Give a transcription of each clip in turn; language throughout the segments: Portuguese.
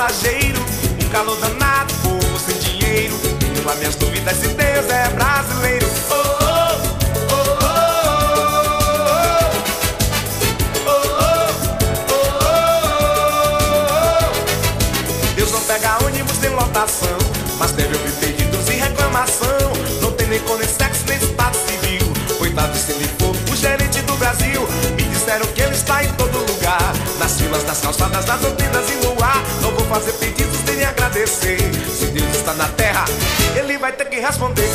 passageiro. Um calor danado, povo sem dinheiro. Tenho as minhas dúvidas se Deus é brasileiro. Deus não pega ônibus nem lotação, mas deve ouvir pedidos e reclamação. Não tem nem com nem sexo nem estado civil. Coitado se ele for o gerente do Brasil. Me disseram que ele está em todo lugar, nas filas, nas calçadas, nas avenidas e no ar. Não vou fazer pedidos nem lhe agradecer. Se Deus está na terra, ele vai ter que responder.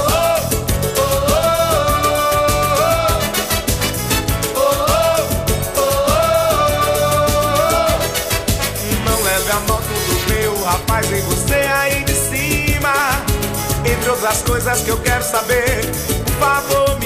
Não leve a moto do meu rapaz, vem você aí de cima. Entre outras coisas que eu quero saber, por favor, me